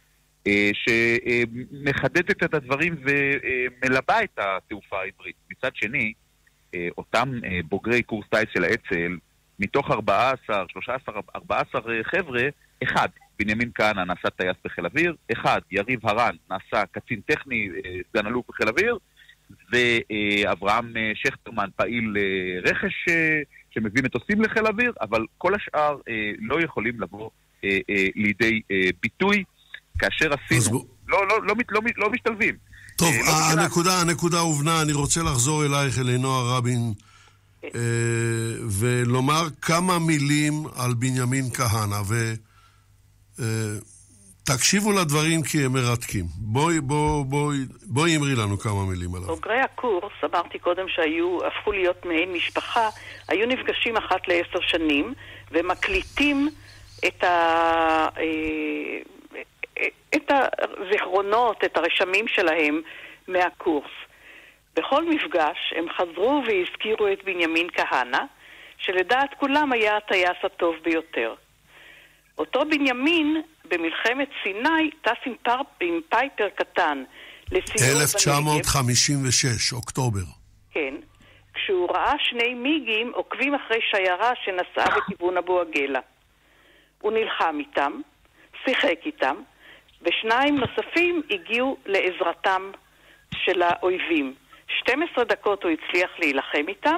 שמחדדת את הדברים ומלבה את התעופה העברית. מצד שני, אותם בוגרי קורס טייס של האצ"ל, מתוך 14 חבר'ה, אחד, בנימין כהנא נעשה טייס בחיל אוויר, אחד, יריב הרן נעשה קצין טכני, סגן אלוף בחיל אוויר, ואברהם שכטרמן פעיל רכש שמביא מטוסים לחיל אוויר, אבל כל השאר לא יכולים לבוא לידי ביטוי כאשר עשינו. לא משתלבים. טוב, הנקודה הובנה, אני רוצה לחזור אלייך, אלינור רבין, ולומר כמה מילים על בנימין כהנא, תקשיבו לדברים כי הם מרתקים. בואי אמרי לנו כמה מילים עליו. בוגרי הקורס, אמרתי קודם הפכו להיות מעין משפחה, היו נפגשים אחת ל10 שנים, ומקליטים את הזיכרונות, את הרשמים שלהם מהקורס. בכל מפגש הם חזרו והזכירו את בנימין כהנא, שלדעת כולם היה הטייס הטוב ביותר. אותו בנימין במלחמת סיני טס עם פייפר קטן לסיור 1956, אוקטובר. כן, כשהוא ראה 2 מיגים עוקבים אחרי שיירה שנסעה בכיוון אבו עגלה. הוא נלחם איתם, שיחק איתם, ו2 נוספים הגיעו לעזרתם של האויבים. 12 דקות הוא הצליח להילחם איתם,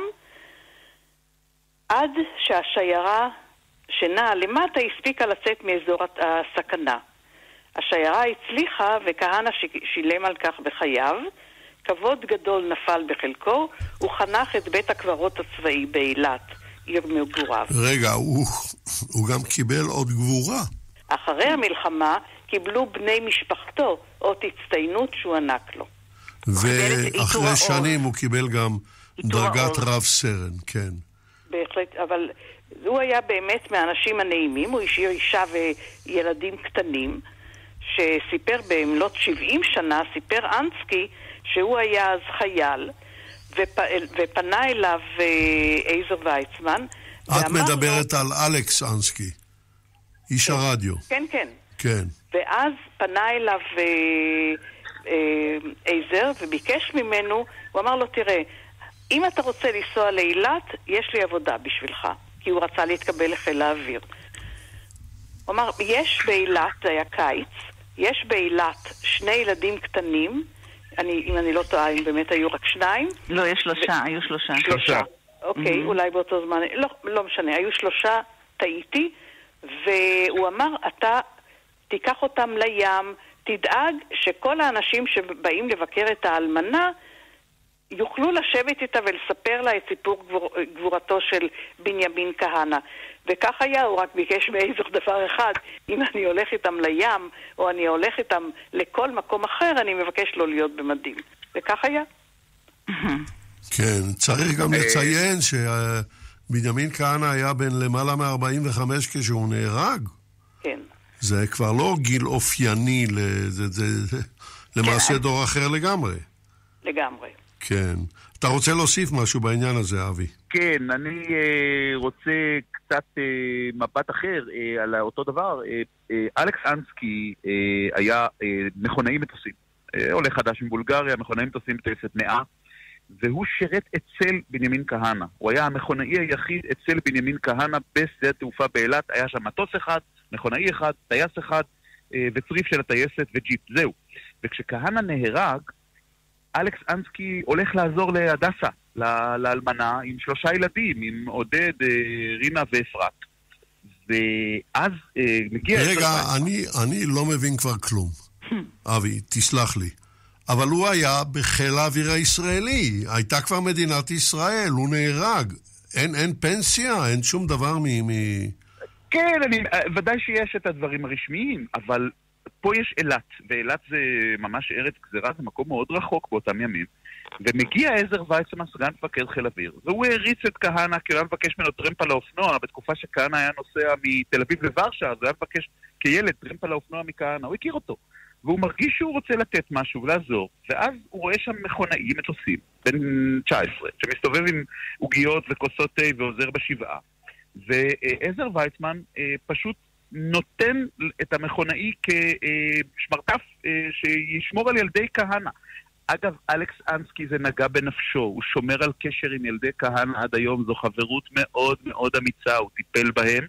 עד שהשיירה שנעה למטה הספיקה לצאת מאזור הסכנה. השיירה הצליחה וכהנא שילם על כך בחייו, כבוד גדול נפל בחלקו, הוא חנך את בית הקברות הצבאי באילת, עיר מגוריו. רגע, הוא גם קיבל עוד גבורה. אחרי המלחמה קיבלו בני משפחתו אות הצטיינות שהוא ענק לו. ואחרי שנים הוא קיבל גם דרגת רב סרן, כן. בהחלט, אבל הוא היה באמת מהאנשים הנעימים, הוא השאיר אישה וילדים קטנים, שסיפר במלאת 70 שנה, סיפר אנסקי שהוא היה אז חייל, ופנה אליו עזר ויצמן. את מדברת על אלכס אנסקי, איש הרדיו. כן, כן. כן. ואז פנה אליו עזר וביקש ממנו, הוא אמר לו, תראה, אם אתה רוצה לנסוע לאילת, יש לי עבודה בשבילך, כי הוא רצה להתקבל לחיל האוויר. הוא אמר, יש באילת, זה היה קיץ, יש באילת 2 ילדים קטנים, אם אני לא טועה, אם באמת היו רק 2. לא, יש 3, היו 3. 3. אוקיי, אולי באותו זמן, לא משנה, היו 3, טעיתי, והוא אמר, אתה תיקח אותם לים, תדאג שכל האנשים שבאים לבקר את האלמנה יוכלו לשבת איתה ולספר לה את סיפור גבורתו של בנימין כהנא. וכך היה, הוא רק ביקש מאיזו דבר אחד, אם אני הולך איתם לים או אני הולך איתם לכל מקום אחר, אני מבקש לא להיות במדים. וכך היה. כן, צריך גם לציין שבנימין כהנא היה בן למעלה מ-45 כשהוא נהרג. כן. זה כבר לא גיל אופייני, זה למעשה דור אחר לגמרי. לגמרי. כן. אתה רוצה להוסיף משהו בעניין הזה, אבי? כן, אני רוצה קצת מבט אחר על אותו דבר. אלכס אנסקי היה מכונאי מטוסים. עולה חדש מבולגריה, מכונאי מטוסים טייסת 100, והוא שירת אצל בנימין כהנא. הוא היה המכונאי היחיד אצל בנימין כהנא בשדה תעופה באילת. היה שם מטוס אחד, מכונאי אחד, טייס אחד, וצריף של הטייסת וג'יפ. זהו. וכשכהנא נהרג, אלכס אנסקי הולך לעזור להדסה, לאלמנה, עם 3 ילדים, עם עודד, רינה ואפרת. ואז מגיע... רגע, אני לא מבין כבר כלום. אבי, תסלח לי. אבל הוא היה בחיל האוויר הישראלי. הייתה כבר מדינת ישראל, הוא נהרג. אין פנסיה, אין שום דבר כן, ודאי שיש את הדברים הרשמיים, אבל פה יש אילת, ואילת זה ממש ארץ גזירה, זה מקום מאוד רחוק באותם ימים, ומגיע עזר ויצמן, סגן מפקד חיל אוויר, והוא הריץ את כהנא, כי הוא היה מבקש ממנו טרמפ על האופנוע, בתקופה שכהנא היה נוסע מתל אביב לוורשה, אז הוא היה מבקש כילד טרמפ על האופנוע מכהנא, הוא הכיר אותו, והוא מרגיש שהוא רוצה לתת משהו ולעזור, ואז הוא רואה שם מכונאי מטוסים, בן 19, שמסתובב עם עוגיות וכוסות תה ועוזר בשבעה, ועזר ויצמן פשוט נותן את המכונאי כשמרטף שישמור על ילדי כהנא. אגב, אלכס אנסקי זה נגע בנפשו, הוא שומר על קשר עם ילדי כהנא עד היום, זו חברות מאוד מאוד אמיצה, הוא טיפל בהם.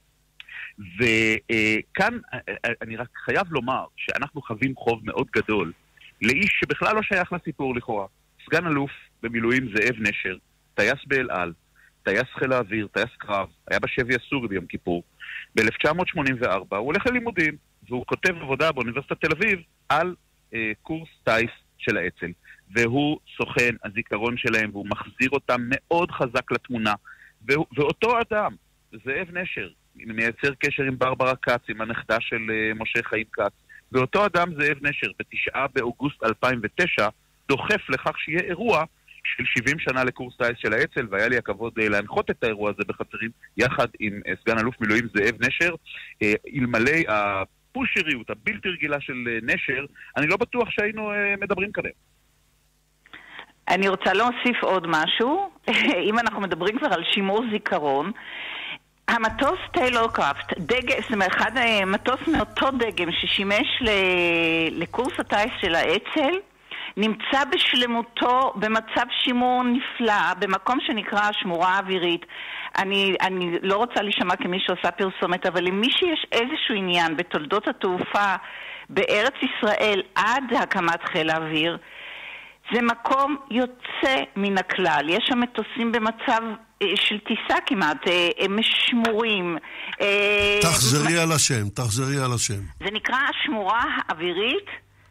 וכאן אני רק חייב לומר שאנחנו חווים חוב מאוד גדול לאיש שבכלל לא שייך לסיפור לכאורה. סגן אלוף במילואים זאב נשר, טייס באל על, טייס חיל האוויר, טייס קרב, היה בשבי הסורי ביום כיפור. ב-1984 הוא הולך ללימודים, והוא כותב עבודה באוניברסיטת תל אביב על קורס טייס של האצ"ל. והוא סוכן הזיכרון שלהם, והוא מחזיר אותם מאוד חזק לתמונה. ואותו אדם, זאב נשר, מייצר קשר עם ברברה קץ, עם הנכדה של משה חיים קץ. ואותו אדם, זאב נשר, ב9 באוגוסט 2009, דוחף לכך שיהיה אירוע של 70 שנה לקורס טייס של האצ"ל, והיה לי הכבוד להנחות את האירוע הזה בחצרים, יחד עם סגן אלוף מילואים זאב נשר. אלמלא הפושריות הבלתי רגילה של נשר, אני לא בטוח שהיינו מדברים כאן. אני רוצה להוסיף עוד משהו. אם אנחנו מדברים כבר על שימור זיכרון, המטוס טיילור קראפט, מטוס מאותו דגם ששימש לקורס הטייס של האצ"ל, נמצא בשלמותו במצב שימור נפלא, במקום שנקרא השמורה האווירית. אני לא רוצה להישמע כמי שעושה פרסומת, אבל למי שיש איזשהו עניין בתולדות התעופה בארץ ישראל עד הקמת חיל האוויר, זה מקום יוצא מן הכלל. יש שם מטוסים במצב של טיסה כמעט, הם שמורים. תחזרי על השם. זה נקרא השמורה האווירית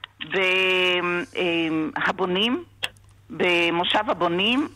בהבונים, במושב הבונים.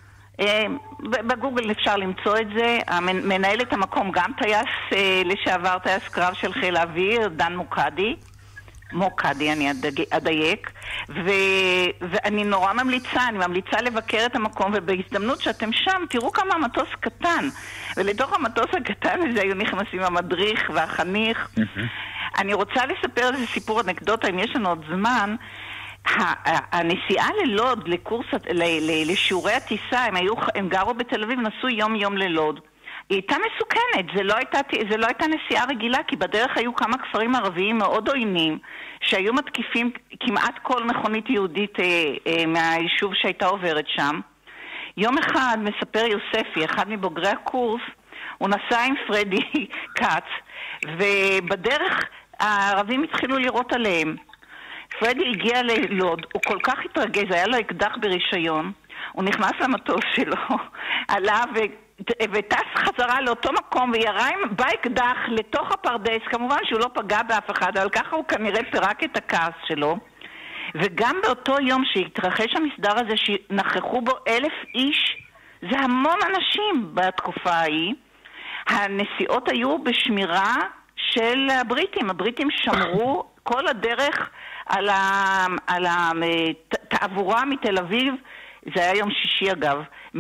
בגוגל אפשר למצוא את זה. מנהלת המקום גם טייס לשעבר, טייס קרב של חיל האוויר, דן מוקדי, אני אדייק. ואני נורא ממליצה לבקר את המקום, ובהזדמנות שאתם שם, תראו כמה המטוס קטן, ולתוך המטוס הקטן הזה היו נכנסים המדריך והחניך. אני רוצה לספר איזה סיפור אנקדוטה, אם יש לנו עוד זמן. הנסיעה ללוד, לקורס, לשיעורי הטיסה, הם גרו בתל אביב, נסעו יום ללוד. היא הייתה מסוכנת, זה לא הייתה נסיעה רגילה, כי בדרך היו כמה כפרים ערביים מאוד עוינים, שהיו מתקיפים כמעט כל מכונית יהודית מהיישוב שהייתה עוברת שם. יום אחד מספר יוספי, אחד מבוגרי הקורס, הוא נסע עם פרדי קאץ, ובדרך הערבים התחילו לירות עליהם. פרדי הגיע ללוד, הוא כל כך התרגז, היה לו אקדח ברישיון, הוא נכנס למטוס שלו, עלה וטס חזרה לאותו מקום וירה באקדח לתוך הפרדס. כמובן שהוא לא פגע באף אחד, אבל ככה הוא כנראה פירק את הכעס שלו. וגם באותו יום שהתרחש המסדר הזה שנכחו בו 1,000 איש, זה המון אנשים בתקופה ההיא, הנסיעות היו בשמירה של הבריטים. הבריטים שמרו כל הדרך על התעבורה מתל אביב, זה היה יום שישי אגב,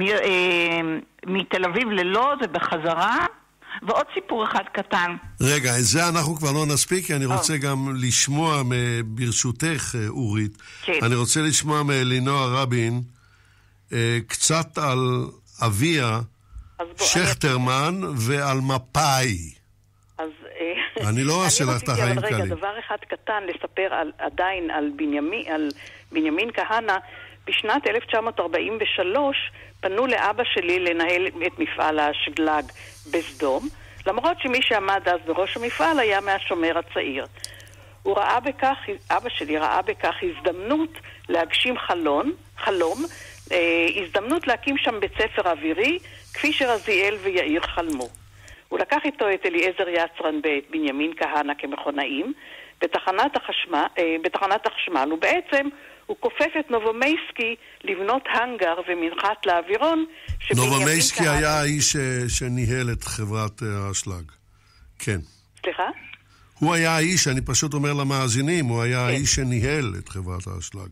מתל אביב ללוד ובחזרה. ועוד סיפור אחד קטן. רגע, את זה אנחנו כבר לא נספיק, כי אני רוצה גם לשמוע ברשותך, אורית. כן. אני רוצה לשמוע מאלינוער רבין קצת על אביה שכטרמן ועל מפאי. אני לא אעשה לך את החיים קלים. רגע, דבר אחד קטן לספר עדיין על בנימין כהנא. בשנת 1943 פנו לאבא שלי לנהל את מפעל האשלג בסדום, למרות שמי שעמד אז בראש המפעל היה מהשומר הצעיר. אבא שלי ראה בכך הזדמנות להגשים חלום, הזדמנות להקים שם בית ספר אווירי, כפי שרזיאל ויאיר חלמו. הוא לקח איתו את אליעזר יצרן ואת בנימין כהנא כמכונאים בתחנת החשמל, ובעצם הוא כופף את נובומייסקי לבנות הנגר ומנחת לאווירון. נובומייסקי היה האיש שניהל את חברת האשלג. כן. סליחה? הוא היה האיש, אני פשוט אומר למאזינים, הוא היה האיש שניהל את חברת האשלג.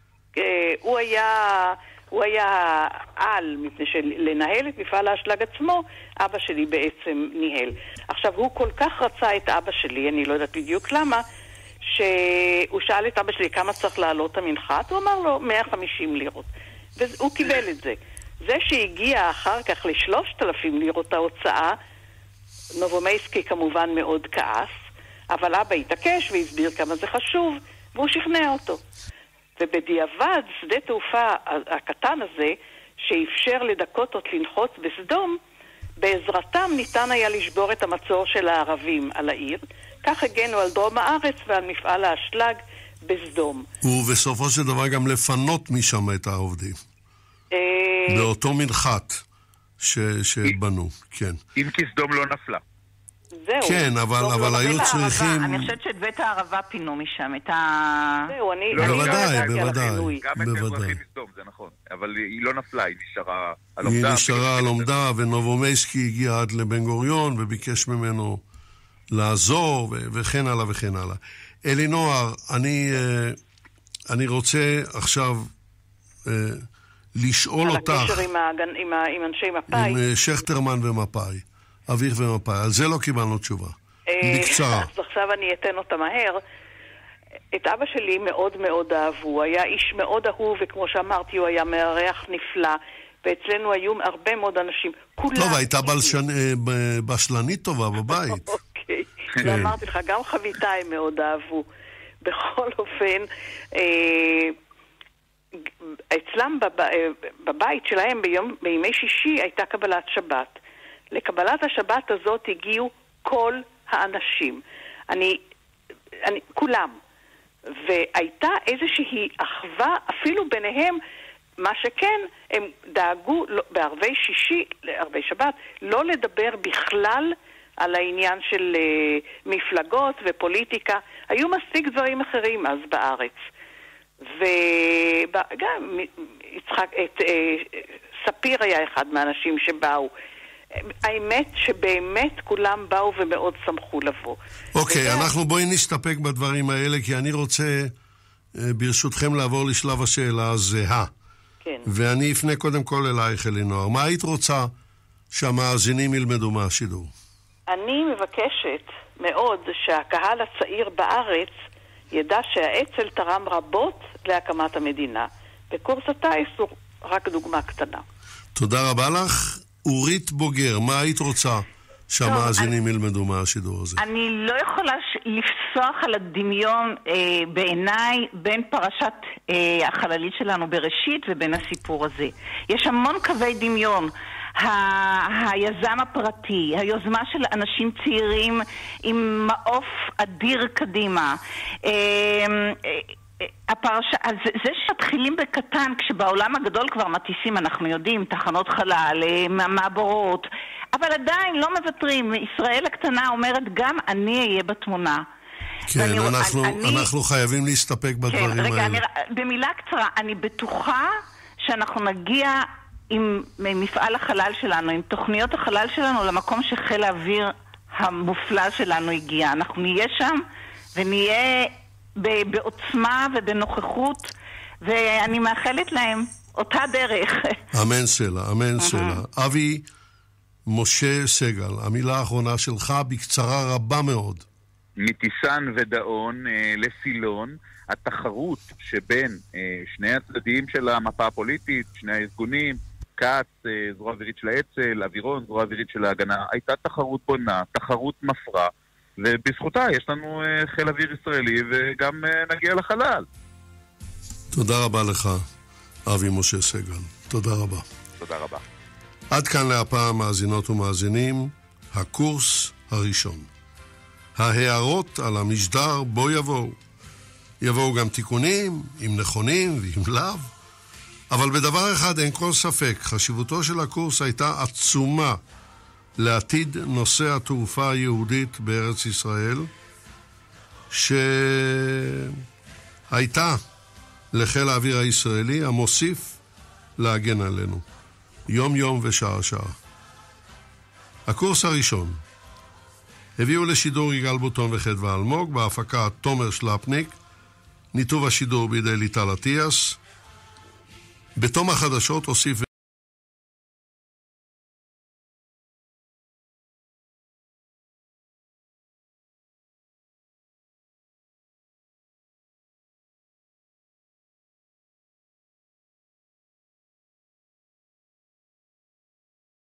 הוא היה על, מפני שלנהל את מפעל האשלג עצמו, אבא שלי בעצם ניהל. עכשיו, הוא כל כך רצה את אבא שלי, אני לא יודעת בדיוק למה, שהוא שאל את אבא שלי כמה צריך לעלות המנחת, הוא אמר לו 150 לירות. והוא קיבל את זה. זה שהגיע אחר כך ל3,000 לירות ההוצאה, נובומייסקי כמובן מאוד כעס, אבל אבא התעקש והסביר כמה זה חשוב, והוא שכנע אותו. ובדיעבד, שדה תעופה הקטן הזה, שאפשר לדקוטות לנחות בסדום, בעזרתם ניתן היה לשבור את המצור של הערבים על העיר, כך הגנו על דרום הארץ ועל מפעל האשלג בסדום. ובסופו של דבר גם לפנות משם את העובדים. באותו מנחת שבנו, כן. אם כי סדום לא נפלה. זהו. כן, אבל היו צריכים... אני חושבת שאת בית הערבה פינו משם, את זהו, אני... בוודאי. גם את האזרחים מסדום, זה נכון. אבל היא לא נפלה, היא נשארה על עומדה. היא נשארה על עומדה, ונובומייסקי הגיע עד לבן גוריון, וביקש ממנו לעזור, וכן הלאה וכן הלאה. אלינוער, אני רוצה עכשיו לשאול אותך... על הקשר עם אנשי מפאי. עם שכטרמן ומפאי. אביך ומפאי. על זה לא קיבלנו תשובה. בקצרה. אז עכשיו אני אתן אותה מהר. את אבא שלי מאוד מאוד אהבו. הוא היה איש מאוד אהוב, וכמו שאמרתי, הוא היה מארח נפלא. ואצלנו היו הרבה מאוד אנשים. טוב, הייתה בשלנית טובה בבית. אוקיי. ואמרתי לך, גם חביתה הם מאוד אהבו. בכל אופן, אצלם בבית שלהם בימי שישי הייתה קבלת שבת. לקבלת השבת הזאת הגיעו כל האנשים. כולם. והייתה איזושהי אחווה, אפילו ביניהם, מה שכן, הם דאגו בערבי שישי, ערבי שבת, לא לדבר בכלל על העניין של מפלגות ופוליטיקה. היו מספיק דברים אחרים אז בארץ. וגם ספיר היה אחד מהאנשים שבאו. האמת שבאמת כולם באו ומאוד שמחו לבוא. אוקיי, אנחנו בואי נסתפק בדברים האלה, כי אני רוצה ברשותכם לעבור לשלב השאלה הזהה. כן. ואני אפנה קודם כל אלייך, אלינוער. מה היית רוצה שהמאזינים ילמדו מהשידור? אני מבקשת מאוד שהקהל הצעיר בארץ ידע שהאצ"ל תרם רבות להקמת המדינה. וקורס הטייס הוא רק דוגמה קטנה. תודה רבה לך. אורית בוגר, מה היית רוצה שהמאזינים ילמדו מהשידור הזה? אני לא יכולה לפסוח על הדמיון בעיניי בין פרשת החללית שלנו בראשית ובין הסיפור הזה. יש המון קווי דמיון. היזם הפרטי, היוזמה של אנשים צעירים עם מעוף אדיר קדימה, הפרשה, זה שמתחילים בקטן, כשבעולם הגדול כבר מטיסים, אנחנו יודעים, תחנות חלל, מעבורות, אבל עדיין לא מוותרים. ישראל הקטנה אומרת, גם אני אהיה בתמונה. כן, אנחנו חייבים להסתפק בדברים האלה. במילה קצרה, אני בטוחה שאנחנו נגיע עם מפעל החלל שלנו, עם תוכניות החלל שלנו, למקום שחיל האוויר המופלא שלנו הגיע. אנחנו נהיה שם ונהיה בעוצמה ובנוכחות, ואני מאחלת להם אותה דרך. אמן סלע, אמן סלע. אבי משה סגל, המילה האחרונה שלך בקצרה רבה מאוד. מטיסן ודאון לסילון, התחרות שבין שני הצדדים של המפה הפוליטית, שני הארגונים, קאץ, זרוע אווירית של האצ"ל, אווירון, זרוע אווירית של ההגנה, הייתה תחרות בונה, תחרות מפרה, ובזכותה יש לנו חיל אוויר ישראלי וגם נגיע לחלל. תודה רבה לך, אבי משה סגל. תודה רבה. תודה רבה. עד כאן להפעם, מאזינות ומאזינים, הקורס הראשון. ההערות על המשדר בו יבואו גם תיקונים, אם נכונים ואם לאו, אבל בדבר אחד אין כל ספק, חשיבותו של הקורס הייתה עצומה לעתיד נושא התעופה היהודית בארץ ישראל, שהייתה לחיל האוויר הישראלי המוסיף להגן עלינו, יום יום ושעה שעה. הקורס הראשון הביאו לשידור יגאל בוטון וחדווה אלמוג, בהפקה תומר שלפניק, ניתוב השידור בידי ליטל אטיאס. בתום החדשות הוסיף